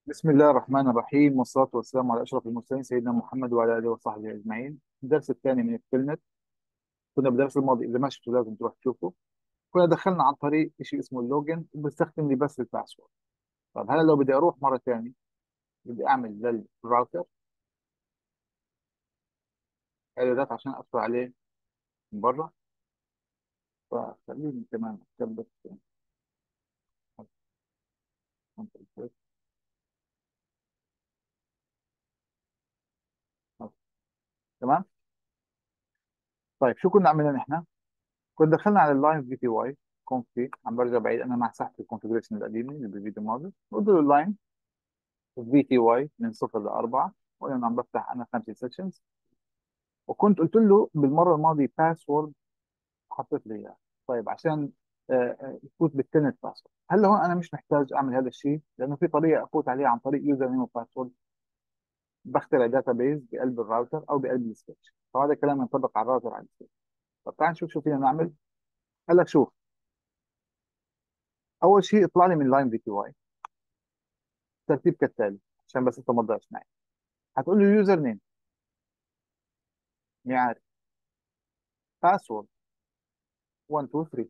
بسم الله الرحمن الرحيم، والصلاة والسلام على أشرف المرسلين سيدنا محمد وعلى آله وصحبه أجمعين. الدرس الثاني من التلنت. كنا بالدرس الماضي، إذا ما شفتوا لازم تروح تشوفه. كنا دخلنا عن طريق شيء اسمه اللوجن وبستخدم لي بس الباسورد. طب هلا لو بدي أروح مرة ثانية، بدي أعمل للراوتر إعدادات عشان أدخل عليه من برا. فخليني كمان أثبت. تمام. طيب شو كنا عملنا نحن؟ كنا دخلنا على اللاين في تي واي كونفي. عم برجع بعيد، أنا مسحت الكونفجريشن القديمة اللي بالفيديو الماضي. قلت له اللاين في تي واي من 0 ل 4، وانا عم بفتح انا 5 سيكشنز. وكنت قلت له بالمره الماضيه باسورد، حطيت لي اياه. طيب عشان يفوت بالتنت باسورد، هلا هون انا مش محتاج اعمل هذا الشيء، لانه في طريقه افوت عليها عن طريق يوزر نيم وباسورد. بخترع داتا بيز بقلب الراوتر او بقلب السويتش، فهذا الكلام ينطبق على الراوتر على السويتش. طب تعال نشوف شو فينا نعمل. هلا شوف، اول شيء اطلع لي من لاين في تي واي ترتيب كالتالي، عشان بس انت ما تضيعش معي. هتقول له يوزر نيم، يعني باسورد 1 2 3.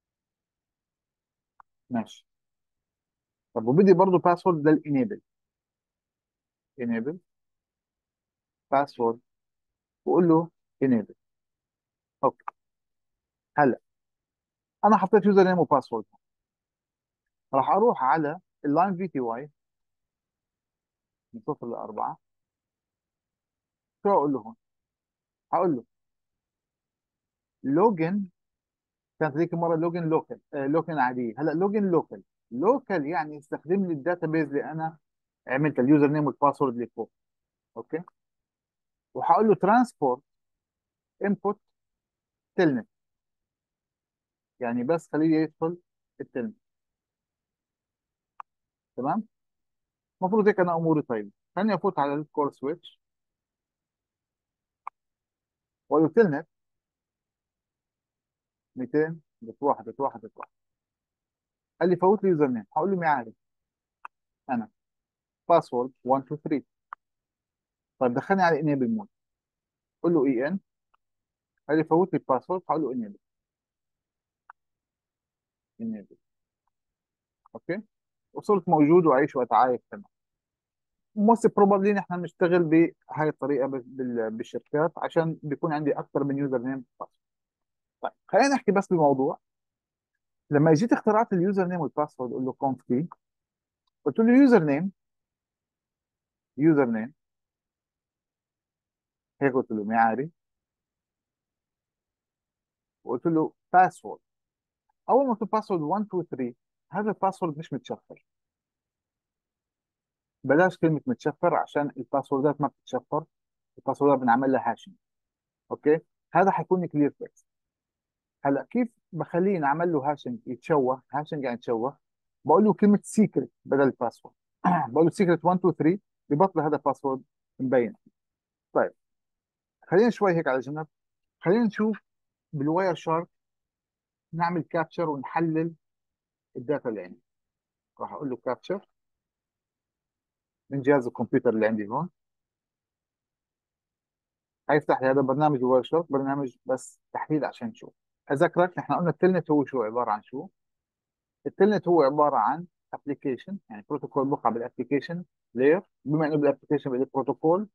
ماشي. طب وبدي برضه باسورد للانيبل. انيبل باسورد، وقول له انيبل. اوكي. هلا انا حطيت يوزر نيم وباسورد. راح اروح على اللاين في تي واي من 0 ل 4. شو اقول له هون؟ هقول له لوجن. كانت ذيك المره لوجن لوكال، لوجن عاديه. هلا لوجن لوكال. لوكال يعني استخدم لي الداتا بيز اللي انا عملت اليوزر نيم والباسورد اللي فوق. اوكي. وهقول له ترانسبورت انبوت تلنت، يعني بس خليه يدخل التلنت. تمام. المفروض هيك انا اموري طيبه. خليني افوت على الكور سويتش واقول له تلنت 200 دوت 1 دوت 1 دوت 1. قال لي فوت لي يوزر نيم، هقول له معي انا باسورد 1 2 3. طيب دخلني على انيبل مود، قول له اي ان. قال لي فوت لي الباسورد، هقول له انيبل. انيبل. اوكي. وصرت موجود وعايش واتعايش. تمام. موست بروبابلي نحن بنشتغل بهاي الطريقه بالشركات، عشان بيكون عندي اكثر من يوزر نيم باسورد. طيب خلينا نحكي بس بموضوع. لما جيت اخترعت اليوزر نيم والباسورد، قول له كونف كي. قلت له يوزر نيم، يوزر نيم، هيك قلت له معاري. وقلت له باسورد. اول ما قلت باسورد 1 2 3، هذا الباسورد مش متشفر. بلاش كلمه متشفر، عشان الباسوردات ما بتتشفر. الباسوردات بنعمل لها هاشنج. اوكي. هذا حيكون كلير تكست. هلا كيف بخليه نعمل له هاشنج يتشوه؟ هاشنج يعني يتشوه. بقول له كلمه سيكرت بدل الباسورد. بقول له سيكرت 1 2 3، ببطل هذا باسورد مبين. طيب خلينا شوي هيك على جنب. خلينا نشوف بالواير شارك نعمل كابتشر ونحلل الداتا اللي عندي. راح اقول له كابتشر من جهاز الكمبيوتر اللي عندي هون. هيفتح لي هذا برنامج الواير شارك، برنامج بس تحديد عشان نشوف. اذكرك نحن قلنا التلنت هو شو عباره عن شو. التلنت هو عباره عن ابلكيشن، يعني بروتوكول بقع بالابلكيشن لاير. بما انه بالابلكيشن بالبروتوكول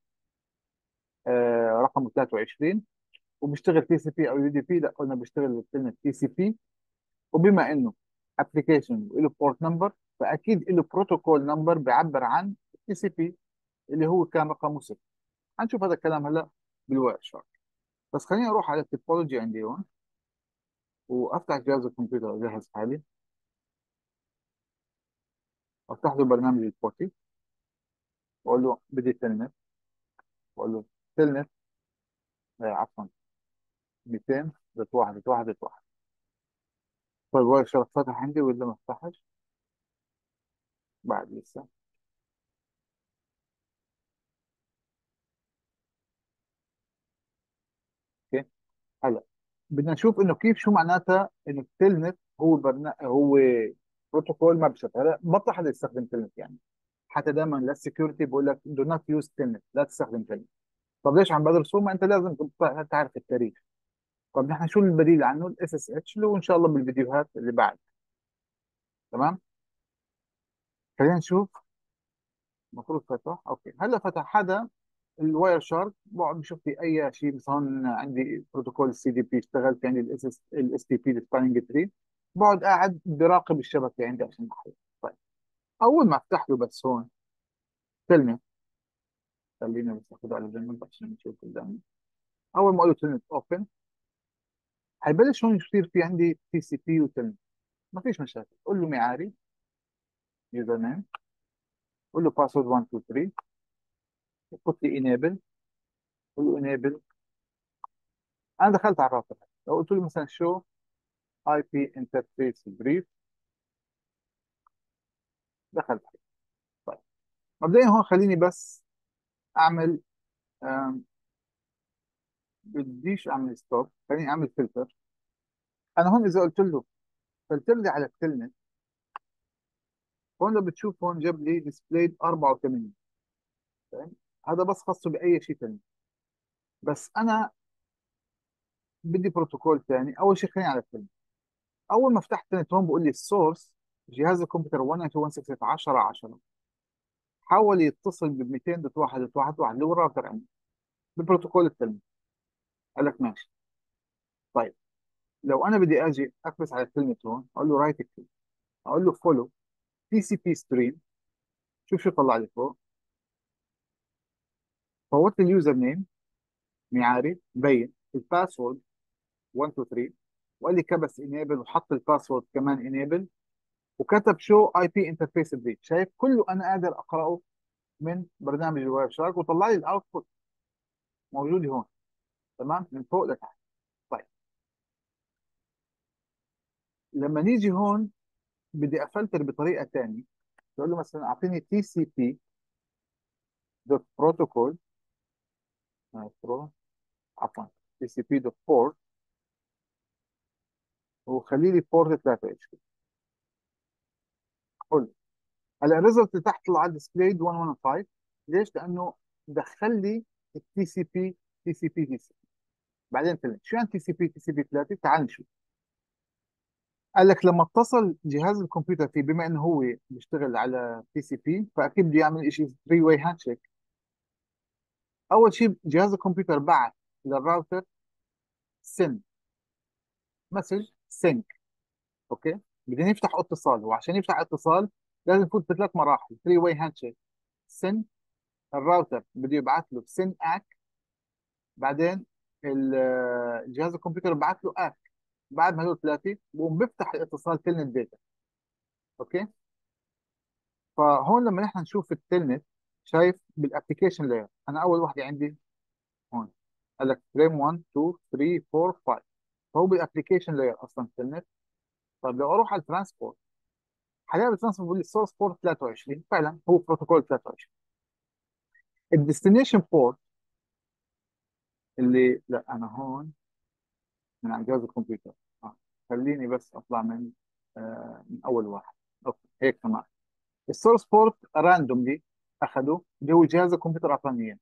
رقم 23، وبيشتغل تي سي بي او يو دي بي. لا، قلنا بيشتغل بالتلنت تي سي بي. وبما انه ابلكيشن له بورت نمبر، فاكيد له بروتوكول نمبر بيعبر عن التي سي بي اللي هو كان رقمه 6. هنشوف هذا الكلام هلا بالورك شارت. بس خليني اروح على التوبولوجي عندي هون، وافتح جهاز الكمبيوتر اجهز حالي. افتح له برنامج البوتي، واقول له بدي تلنت. واقول له تلنت، عفوا، 200 دوت 1 دوت 1 دوت 1. طيب الورك شارت فتح عندي ولا ما فتحش؟ بعد لسه. اوكي. هلا بدنا نشوف انه كيف، شو معناتها انه التلنت هو هو بروتوكول ما بشكل. هلا بطل حدا يستخدم تلنت يعني. حتى دائما للسكيورتي بقول لك دو نوت يوز تلنت، لا تستخدم تلنت. طب ليش عم بدرسه؟ ما انت لازم تعرف التاريخ. طب نحن شو البديل عنه؟ الاس اس اتش، اللي هو ان شاء الله بالفيديوهات اللي بعد. تمام. خلينا نشوف. المفروض فتح. اوكي، هلا فتح هذا الواير شارك. بقعد بشوف في اي شيء، مثلا عندي بروتوكول سي دي بي اشتغل، في عندي الاس تي بي السباننج تري. بقعد قاعد براقب الشبكه عندي عشان احل. طيب، اول ما افتح له بس هون كلمه، خلينا بس اخذ على جنب عشان نشوف قدامي. اول ما اقول له كلمه اوبن، حيبلش هون يصير في عندي تي سي بي وتلميذ. ما فيش مشاكل. قول له معاري، يوزر نيم، قول له باسورد 1 2 3، حط لي انيبل، قول له انيبل. انا دخلت على الراوتر. لو قلت له مثلا شو اي بي انترفيس بريف، دخلت. طيب، مبدئيا هون خليني بس اعمل، آم، بديش اعمل ستوب، خليني اعمل فلتر. انا هون اذا قلت له فلتر لي على الكلمه، هون لو بتشوف هون جاب لي ديسبلاي 84. فاهم؟ هذا بس خاصه باي شيء ثاني. بس انا بدي بروتوكول ثاني. اول شيء خليني على الكلمه. اول ما فتحت النت هون بقول لي السورس جهاز الكمبيوتر 192.168.10.10 حاول يتصل ب 200.1.1.1 اللي هو الراوتر عندي بالبروتوكول الثاني. قال لك ماشي. طيب، لو انا بدي اجي اكبس على كلمه هون، اقول له رايت كليك، اقول له فولو تي سي بي ستريم. شوف شو طلع لي فوق. فوت لي اليوزر نيم ميعاري بين الباسورد 1 2 3، وقال لي كبس انيبل وحط الباسورد كمان انيبل، وكتب شو اي بي انترفيس بريد. شايف كله انا قادر اقراه من برنامج الويب شارك، وطلع لي الاوتبوت موجود هون. تمام، من فوق لتحت. طيب، لما نيجي هون بدي افلتر بطريقه ثانيه. بقول له مثلا اعطيني تي سي بي دوت بروتوكول، عفوا، تي سي بي دوت بورت، وخلي لي بورت 23. قول. هلا الريزلت اللي تحت طلع ديسبلايد 115. ليش؟ لانه دخل لي التي سي بي تي سي بي تي سي بي. بعدين قلت شو يعني تي سي بي تي سي بي 3؟ تعال نشوف. قال لك لما اتصل جهاز الكمبيوتر فيه، بما انه هو بيشتغل على بي سي بي، فاكيد بده يعمل شيء 3 واي هاند شيك. اول شيء جهاز الكمبيوتر بعت للراوتر سن مسج سينك. اوكي، بدنا يفتح اتصال. وعشان يفتح اتصال لازم يفوت بثلاث مراحل 3 واي هاند شيك. سن، الراوتر بده يبعث له سن اك، بعدين جهاز الكمبيوتر بعث له اك. بعد ما هدول ثلاثه بقوم بيفتح الاتصال تلنت داتا. اوكي. فهون لما نحن نشوف التلنت، شايف بالابلكيشن لاير انا اول وحده عندي هون. قال لك فريم 1 2 3 4 5. فهو بالابلكيشن لاير اصلا التلنت. طيب لو اروح على الترانسبورت، حاليا الترانسبورت بيقول لي السورس بورت 23، فعلا هو بروتوكول 23. الديستنيشن بورت اللي، لا انا هون من على جهاز الكمبيوتر. آه. خليني بس اطلع من اول واحد. اوكي هيك تمام. السورس بورت راندوملي اخذه، اللي هو جهاز الكمبيوتر اعطاني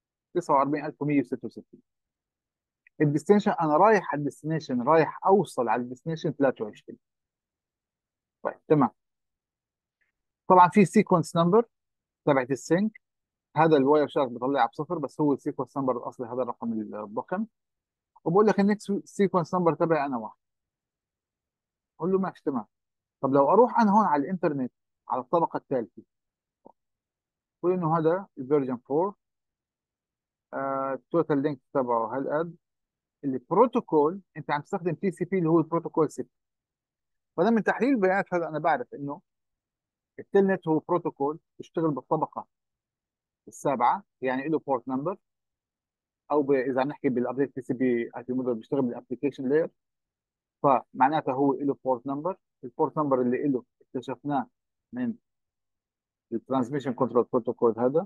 49166. الديستنيشن انا رايح على الديستنيشن، رايح اوصل على الديستنيشن 23. طيب تمام. طبعا في سيكونس نمبر تبعت السync. هذا الواير شارك بيطلعها بصفر، بس هو السيكونس نمبر الاصلي هذا الرقم الضخم. وبقول لك النكست سيكونس نمبر تبعي انا واحد. قول له ماشي تمام. طب لو اروح انا هون على الانترنت على الطبقه الثالثه، قول انه هذا الفيرجن 4، التوتال لينك تبعه هالقد. البروتوكول انت عم تستخدم تي سي بي اللي هو البروتوكول 6. فانا من تحليل البيانات هذا انا بعرف انه التلنت هو بروتوكول بيشتغل بالطبقه السابعه، يعني له بورت نمبر. او اذا عم نحكي بالابديت تي سي بي اي بي موديل بيشتغل بالابلكيشن لاير، فمعناتها هو له بورت نمبر. البورت نمبر اللي له اكتشفناه من الترانسميشن كنترول بروتوكول هذا،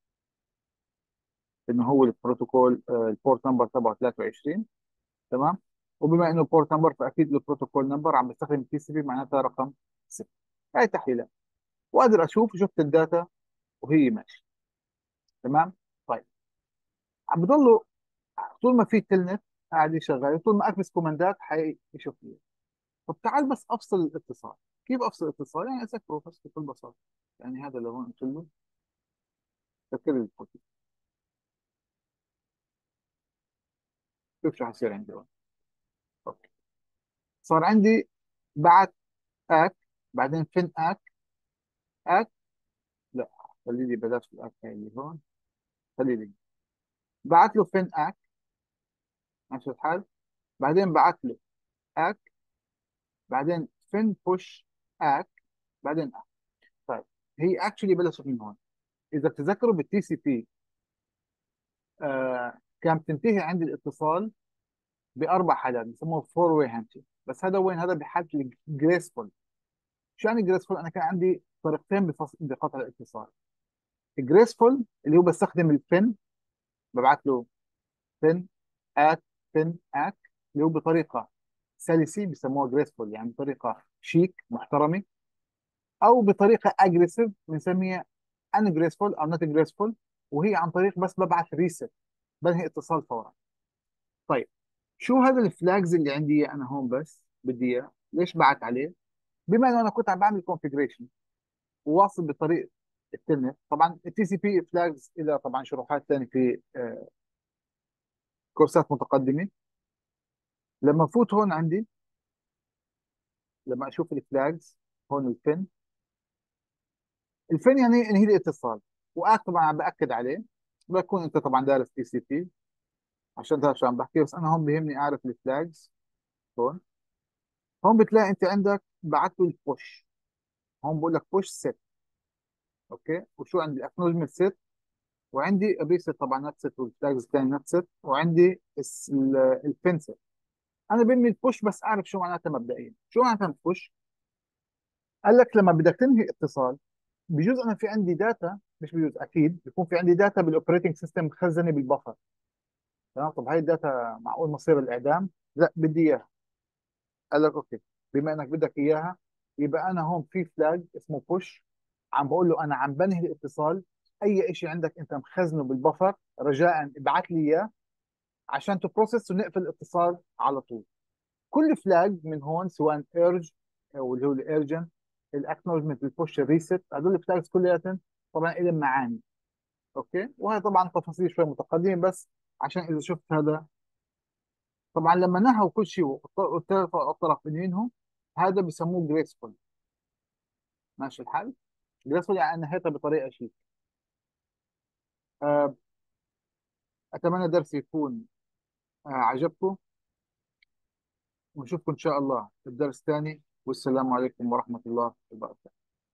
انه هو البروتوكول البورت نمبر تبعه 23. تمام. وبما انه بورت نمبر فاكيد له بروتوكول نمبر عم بستخدم تي سي بي، معناتها رقم 6. هاي تحليلات. وقادر اشوف، شفت الداتا وهي ماشي. تمام. طيب، عم بضلوا طول ما في تلنت قاعد يشغل، طول ما اكبس كوماندات حيشوف لي. طب تعال بس افصل الاتصال. كيف افصل الاتصال؟ يعني اسكره بس بكل بساطه. يعني هذا اللي هون قلت له سكر لي البوتي. شوف شو حيصير عندي هون. اوكي، صار عندي بعد اك، بعدين فين اك. اك، لا، خلي لي بلاش الاك هاي اللي هون. خلي لي بعت له فين اك. ماشي الحال. بعدين بعت له اك، بعدين فين بوش اك، بعدين اك. طيب، هي اكشلي بلشت من هون. اذا بتذكروا بالتي سي بي كانت بتنتهي عندي الاتصال باربع حالات بسموه فور واي هاندشيك. بس هذا وين؟ هذا بحاله الجريسفول. شو يعني جريسفول؟ انا كان عندي طريقتين بقطع الاتصال. الجريسفول اللي هو بستخدم البن، ببعث له بن ات بن ات، اللي هو بطريقه سلسه بسموها جريسفول، يعني بطريقه شيك محترمه. او بطريقه اجريسيف بنسميها ان جريسفول او نوت جريسفول، وهي عن طريق بس ببعث ريست، بنهي اتصال فورا. طيب، شو هذا الفلاجز اللي عندي إياه انا هون؟ بس بدي اياه ليش بعت عليه؟ بما انه انا كنت عم بعمل كونفجريشن وواصل بطريق التلنت. طبعا التي سي بي فلاجز الى طبعا شروحات ثانيه في كورسات متقدمه. لما افوت هون عندي، لما اشوف الفلاجز هون الفن. الفن يعني انهي الاتصال. واك طبعا عم باكد عليه. بكون انت طبعا دارس تي سي بي عشان تعرف شو عم بحكي. بس انا هون بيهمني اعرف الفلاجز. هون، هون بتلاقي انت عندك بعت له البوش. هون بقول لك بوش ست. اوكي، وشو عندي؟ اكنولجمنت ست، وعندي الريست طبعا نت ست، والفلاجز الثاني نت ست، وعندي البن ست. انا بهمني البوش بس اعرف شو معناتها مبدئيا. شو معناتها البوش؟ قال لك لما بدك تنهي اتصال، بجوز انا في عندي داتا، مش بجوز اكيد بيكون في عندي داتا بالاوبريتنج سيستم مخزنه بالبفر. تمام. طب هاي الداتا معقول مصير الاعدام؟ لا، بدي اياها. قال لك اوكي، بما انك بدك اياها، يبقى انا هون في فلاج اسمه بوش، عم بقول له انا عم بنهي الاتصال. اي شيء عندك انت مخزنه بالبفر رجاء ابعث لي اياه عشان تبروسس ونقفل الاتصال على طول. كل فلاج من هون سواء ايرج او اللي هو الايرجن، الاكنولجمنت، البوش، الريست، هذول الفلاجز كلياتهم طبعا لهم معاني. اوكي، وهي طبعا تفاصيل شوي متقدمه، بس عشان اذا شفت هذا. طبعا لما نهوا كل شيء والثلاث الطرف ينهوا، هذا بسموه جريسفول. ماشي الحال. جريسفول يعني نهيتها بطريقه شيء. آه، اتمنى درسي يكون عجبكم، ونشوفكم ان شاء الله في الدرس الثاني. والسلام عليكم ورحمه الله وبركاته.